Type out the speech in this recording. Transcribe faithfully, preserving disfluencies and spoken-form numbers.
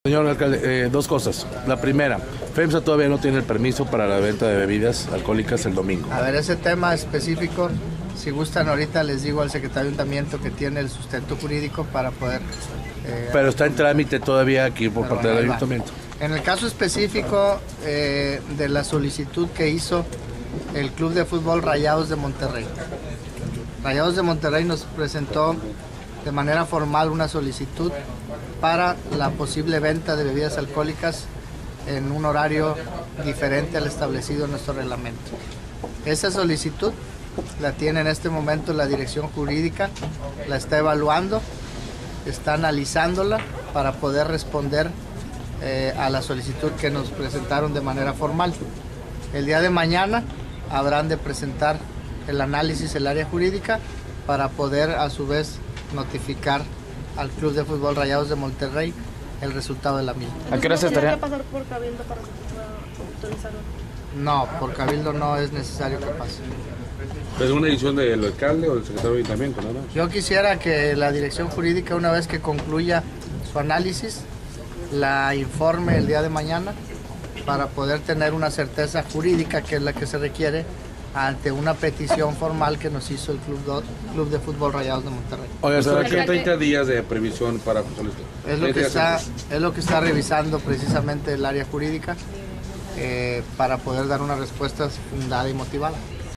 Señor alcalde, eh, dos cosas. La primera, FEMSA todavía no tiene el permiso para la venta de bebidas alcohólicas el domingo. A ver, ese tema específico, si gustan ahorita les digo al secretario de Ayuntamiento que tiene el sustento jurídico para poder... Eh, Pero está en trámite todavía aquí por parte del Ayuntamiento. En el caso específico eh, de la solicitud que hizo el Club de Fútbol Rayados de Monterrey. Rayados de Monterrey nos presentó de manera formal una solicitud para la posible venta de bebidas alcohólicas en un horario diferente al establecido en nuestro reglamento. Esa solicitud la tiene en este momento la dirección jurídica, la está evaluando, está analizándola para poder responder eh, a la solicitud que nos presentaron de manera formal. El día de mañana habrán de presentar el análisis el área jurídica para poder a su vez notificar al Club de Fútbol Rayados de Monterrey el resultado de la misma. ¿A qué hora se estaría? ¿Tiene que pasar por Cabildo para autorizarlo? No, por Cabildo no es necesario que pase. ¿Es una decisión del alcalde o del secretario de Ayuntamiento, no? Yo quisiera que la dirección jurídica, una vez que concluya su análisis, la informe el día de mañana para poder tener una certeza jurídica, que es la que se requiere ante una petición formal que nos hizo el Club, do, Club de Fútbol Rayados de Monterrey. Oye, ¿será que treinta días de previsión para solicitar? Es lo que está, es lo que está revisando precisamente el área jurídica eh, para poder dar una respuesta fundada y motivada.